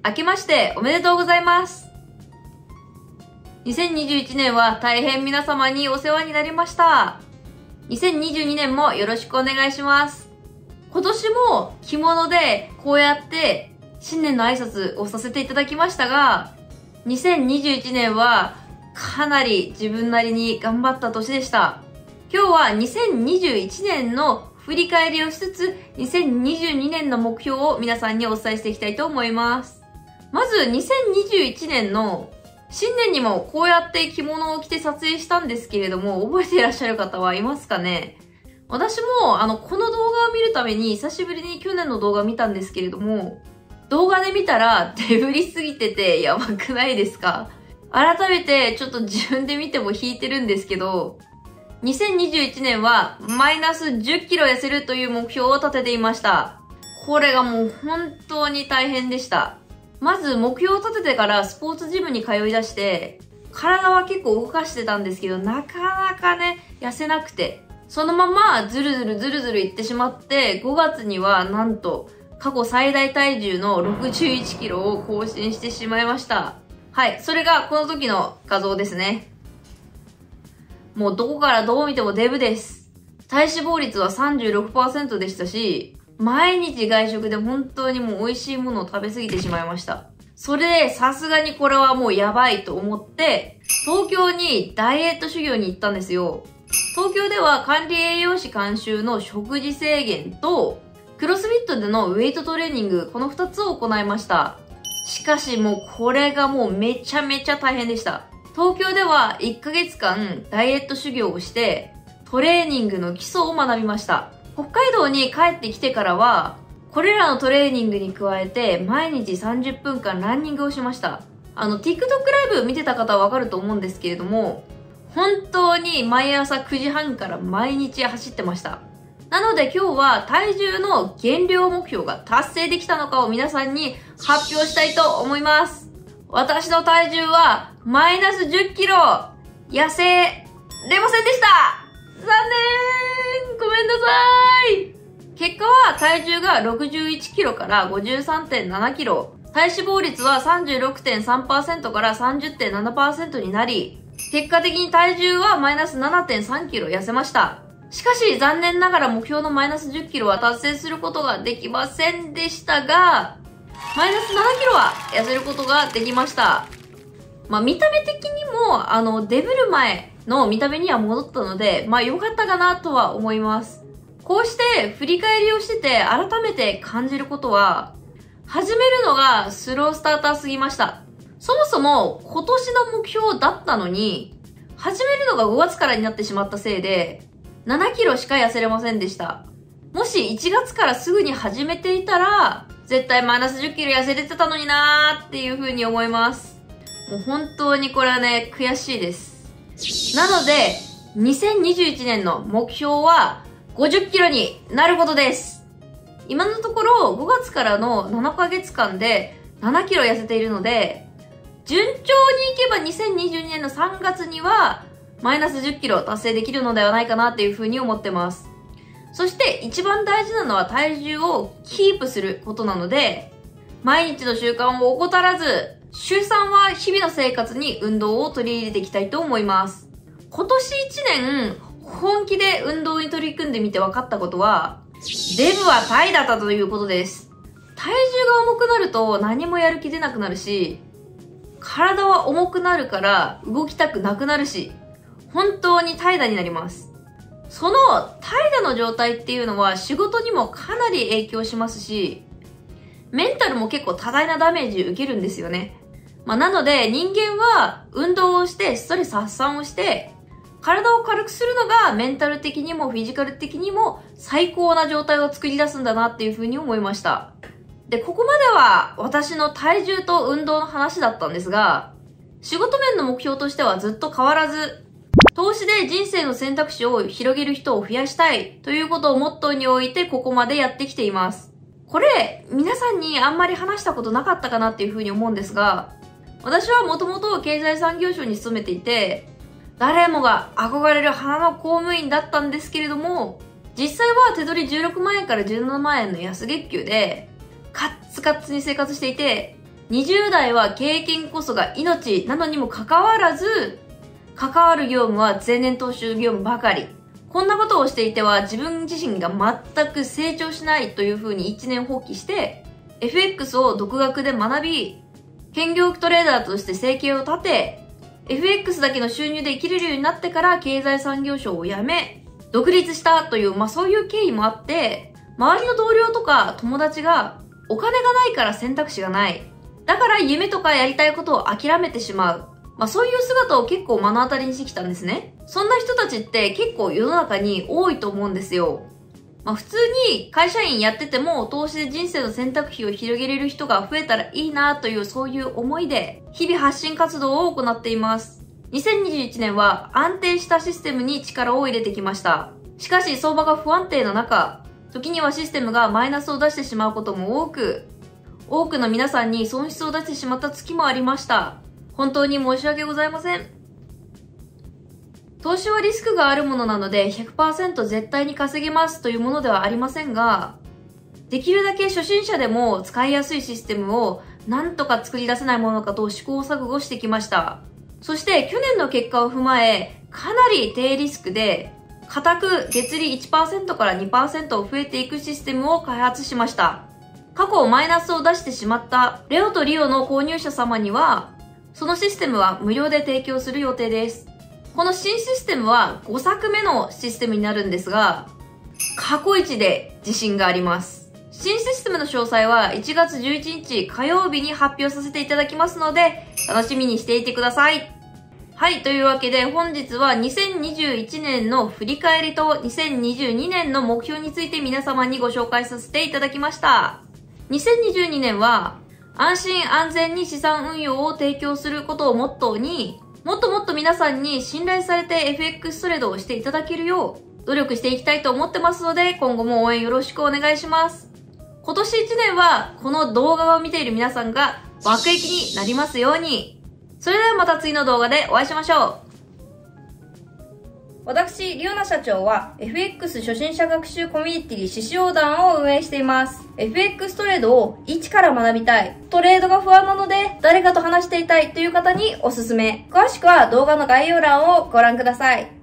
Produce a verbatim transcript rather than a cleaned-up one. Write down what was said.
明けましておめでとうございます。にせんにじゅういちねんは大変皆様にお世話になりました。にせんにじゅうにねんもよろしくお願いします。今年も着物でこうやって新年の挨拶をさせていただきましたが、にせんにじゅういちねんはかなり自分なりに頑張った年でした。今日はにせんにじゅういちねんの振り返りをしつつ、にせんにじゅうにねんの目標を皆さんにお伝えしていきたいと思います。まずにせんにじゅういちねんの新年にもこうやって着物を着て撮影したんですけれども、覚えていらっしゃる方はいますかね？私もあの、この動画を見るために久しぶりに去年の動画を見たんですけれども、動画で見たらデブりすぎててやばくないですか？改めてちょっと自分で見ても引いてるんですけど、にせんにじゅういちねんはマイナスじゅっキロ痩せるという目標を立てていました。これがもう本当に大変でした。まず目標を立ててからスポーツジムに通い出して、体は結構動かしてたんですけど、なかなかね、痩せなくて、そのままずるずるずるずるいってしまって、ごがつにはなんと過去最大体重のろくじゅういちキロを更新してしまいました。はい、それがこの時の画像ですね。もうどこからどう見てもデブです。体脂肪率は さんじゅうろくパーセント でしたし、毎日外食で本当にもう美味しいものを食べ過ぎてしまいました。それでさすがにこれはもうやばいと思って、東京にダイエット修行に行ったんですよ。東京では管理栄養士監修の食事制限と、クロスフィットでのウェイトトレーニング、このふたつを行いました。しかしもうこれがもうめちゃめちゃ大変でした。東京ではいっかげつかんダイエット修行をして、トレーニングの基礎を学びました。北海道に帰ってきてからは、これらのトレーニングに加えて、毎日さんじゅっぷんかんランニングをしました。あの、TikTok ライブ見てた方はわかると思うんですけれども、本当に毎朝くじはんから毎日走ってました。なので今日は体重の減量目標が達成できたのかを皆さんに発表したいと思います。私の体重はマイナスじゅっキロ痩せれませんでした。残念、ごめんなさい。結果は体重がろくじゅういちキロから ごじゅうさんてんななキロ、体脂肪率は さんじゅうろくてんさんパーセント から さんじゅってんななパーセント になり、結果的に体重はマイナス ななてんさんキロ痩せました。しかし残念ながら目標のマイナスじゅっキロは達成することができませんでしたが、マイナスななキロは痩せることができました。まあ見た目的にも、あの、デブる前の見た目には戻ったので、まあ良かったかなとは思います。こうして振り返りをしてて改めて感じることは、始めるのがスロースターターすぎました。そもそも今年の目標だったのに、始めるのがごがつからになってしまったせいで、ななキロしか痩せれませんでした。もしいちがつからすぐに始めていたら、絶対マイナスじゅっキロ痩せれてたのになーっていう風に思います。もう本当にこれはね、悔しいです。なので、にせんにじゅういちねんの目標はごじゅっキロになることです。今のところごがつからのななかげつかんでななキロ痩せているので、順調にいけばにせんにじゅうにねんのさんがつにはマイナスじゅっキロ達成できるのではないかなっていう風に思ってます。そして一番大事なのは体重をキープすることなので、毎日の習慣を怠らず、週さんは日々の生活に運動を取り入れていきたいと思います。今年いちねん本気で運動に取り組んでみて分かったことは、デブはタイだったということです。体重が重くなると何もやる気出なくなるし、体は重くなるから動きたくなくなるし、本当に怠惰になります。その怠惰の状態っていうのは仕事にもかなり影響しますし、メンタルも結構多大なダメージ受けるんですよね。まあ、なので人間は運動をしてストレス発散をして体を軽くするのがメンタル的にもフィジカル的にも最高な状態を作り出すんだなっていうふうに思いました。で、ここまでは私の体重と運動の話だったんですが、仕事面の目標としてはずっと変わらず、投資で人生の選択肢を広げる人を増やしたいということをモットーに置いてここまでやってきています。これ、皆さんにあんまり話したことなかったかなっていうふうに思うんですが、私はもともと経済産業省に勤めていて、誰もが憧れる花の公務員だったんですけれども、実際は手取りじゅうろくまんえんからじゅうななまんえんの安月給で、カッツカツに生活していて、 にじゅう代は経験こそが命なのにもかかわらず、関わる業務は前年踏襲業務ばかり。こんなことをしていては自分自身が全く成長しないというふうに一年放棄して、エフエックス を独学で学び、兼業トレーダーとして生計を立て、エフエックス だけの収入で生きれるようになってから経済産業省を辞め、独立したという、まあそういう経緯もあって、周りの同僚とか友達がお金がないから選択肢がない。だから夢とかやりたいことを諦めてしまう。まあそういう姿を結構目の当たりにしてきたんですね。そんな人たちって結構世の中に多いと思うんですよ。まあ普通に会社員やってても投資で人生の選択肢を広げれる人が増えたらいいなというそういう思いで日々発信活動を行っています。にせんにじゅういちねんは安定したシステムに力を入れてきました。しかし相場が不安定な中、時にはシステムがマイナスを出してしまうことも多く、多くの皆さんに損失を出してしまった月もありました。本当に申し訳ございません。投資はリスクがあるものなので ひゃくパーセント 絶対に稼げますというものではありませんが、できるだけ初心者でも使いやすいシステムをなんとか作り出せないものかと試行錯誤してきました。そして去年の結果を踏まえ、かなり低リスクで、固く月利 いちパーセント から にパーセント 増えていくシステムを開発しました。過去マイナスを出してしまったレオとリオの購入者様には、そのシステムは無料で提供する予定です。この新システムはごさくめのシステムになるんですが、過去一で自信があります。新システムの詳細はいちがつじゅういちにち火曜日に発表させていただきますので、楽しみにしていてください。はい、というわけで本日はにせんにじゅういちねんの振り返りとにせんにじゅうにねんの目標について皆様にご紹介させていただきました。にせんにじゅうにねんは安心安全に資産運用を提供することをモットーに、もっともっと皆さんに信頼されて エフエックス トレードをしていただけるよう努力していきたいと思ってますので、今後も応援よろしくお願いします。今年いちねんはこの動画を見ている皆さんが爆益になりますように。それではまた次の動画でお会いしましょう。私、リオナ社長は エフエックス 初心者学習コミュニティ獅子王団を運営しています。エフエックス トレードを一から学びたい。トレードが不安なので誰かと話していたいという方におすすめ。詳しくは動画の概要欄をご覧ください。